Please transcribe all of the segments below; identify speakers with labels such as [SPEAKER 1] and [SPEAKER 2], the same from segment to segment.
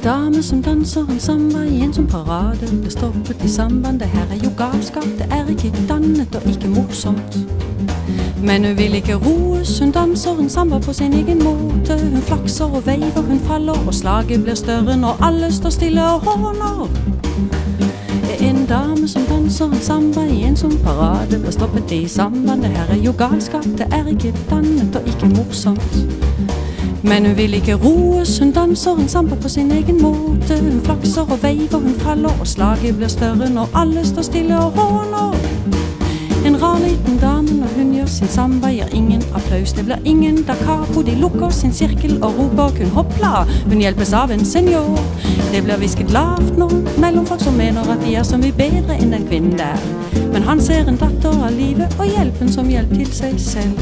[SPEAKER 1] dame som danser en samba i en som parade. Det stoppet i samband, det her er jo galskap. Det er ikke dannet og ikke morsomt. Men hun vil ikke roes, hun danser en samba på sin egen måte. Hun flakser og veiver, hun faller, og slaget blir større når alle står stille og håner. En dame som danser en samba i en som parade. Det stoppet i samband, det her er jo galskap. Det er ikke dannet og ikke morsomt. Men hun vil ikke roes, hun danser en samba på sin egen måte. Hun flakser og veiver, hun faller, og slaget blir større når alle står stille og håner. En rar liten dame når hun gjør sin samba, gir ingen applaus, det blir ingen da capo. De lukker sin sirkel og roper kun hoppla. Hun hjelpes av en senior. Det blir hvisket lavt nå mellom folk som mener at de er så mye bedre enn den kvinnen der. Men han ser en datter av livet og hjelpen som hjelp til seg selv.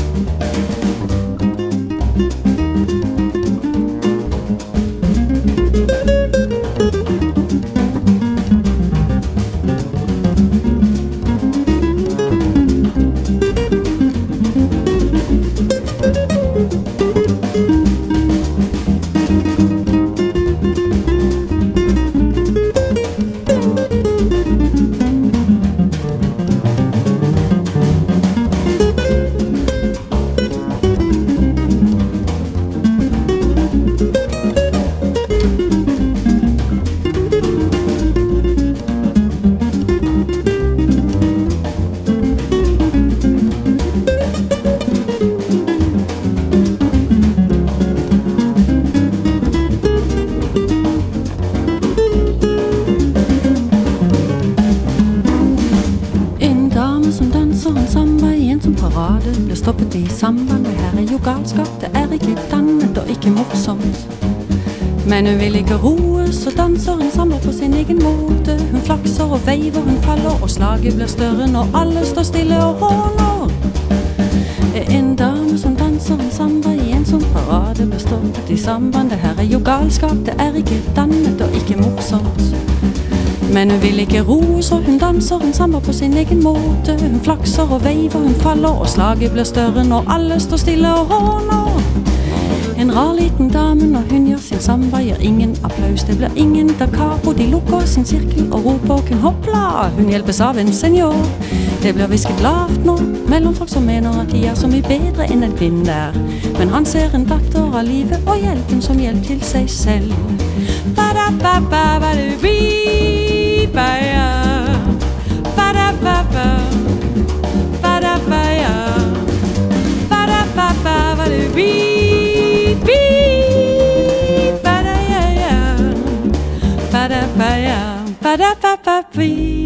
[SPEAKER 1] Parade blir stoppet i samband. Det her er jo galskap, det er ikke dannet og ikke morsomt. Men hun vil ikke roes og danser en samba på sin egen måte. Hun flakser og veiver, hun faller, og slaget blir større når alle står stille og håner. En dame som danser en samba i en som parade blir stoppet i samband. Det her er jo galskap, det er ikke dannet og ikke morsomt. Men hun vil ikke roes, og hun danser en samba på sin egen måte. Hun flakser og veiver, hun faller, og slaget blir større når alle står stille og håner. En rar liten dame når hun gjør sin samba, gir ingen applaus, det blir ingen da capo. De lukker sin sirkel og roper kun hoppla. Hun hjelpes av en senior. Det blir hvisket lavt nå mellom folk som mener at de er så mye bedre enn den kvinnen der. Men han ser en datter av livet og hjelpen som hjelp til seg selv. Ba-da-ba-ba-ba-da-bee. Ba-da-ba-ba, ba-da-ba-ya, ba-da-ba-ba-ba-da-bee, bee, ba-da-ya-ya, ba-da-ba-ya, ba-da-ba-ba-bee.